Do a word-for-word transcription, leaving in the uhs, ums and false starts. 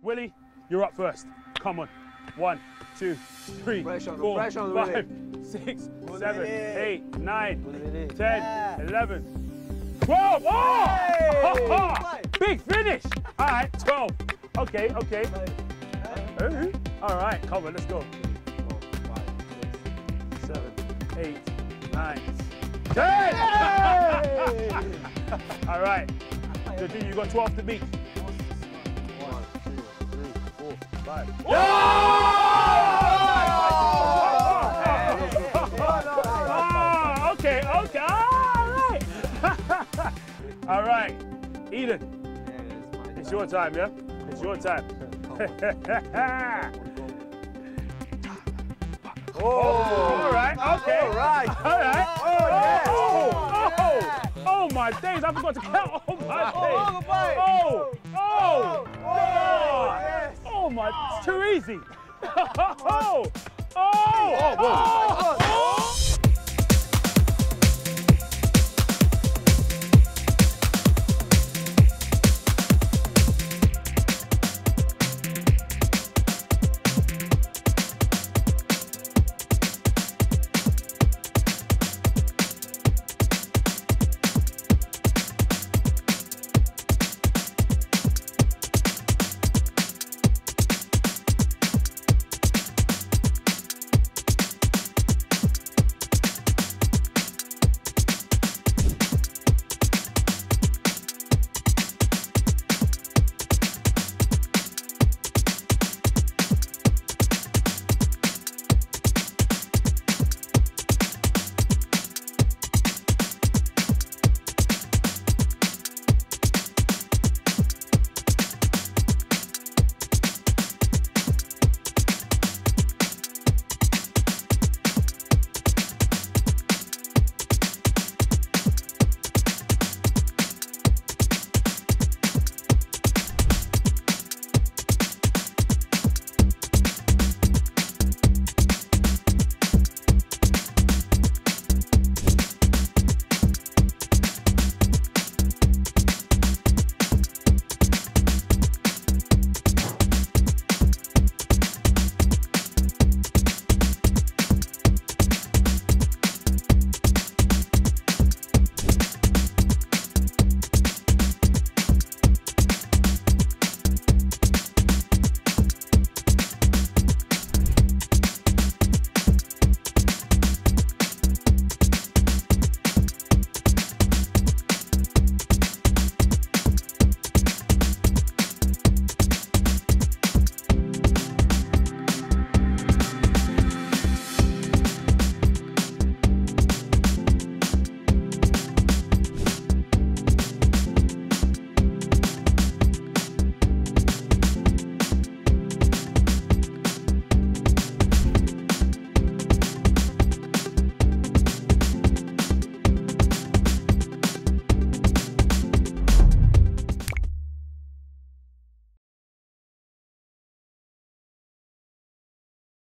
Willie, you're up first. Come on. One, two, three, Pressure, four, pressure, five, six, seven, eight, nine, ten, eleven, twelve. Oh! Hey! Big finish. All right, twelve. Okay, okay. Uh, All right, come on, let's go. Seven, eight, nine, ten. All right. Good, you got twelve to beat. One, two, three, four, five. Oh! Oh, okay, okay, all right. All right, Eden, it's your time, yeah? It's your time. Oh, all right, okay. All right, all right. Oh, yeah. Oh, oh, oh, my days, I forgot to count. Oh, my days. Oh, oh, oh, oh, my, it's too easy. Oh, oh, oh, oh,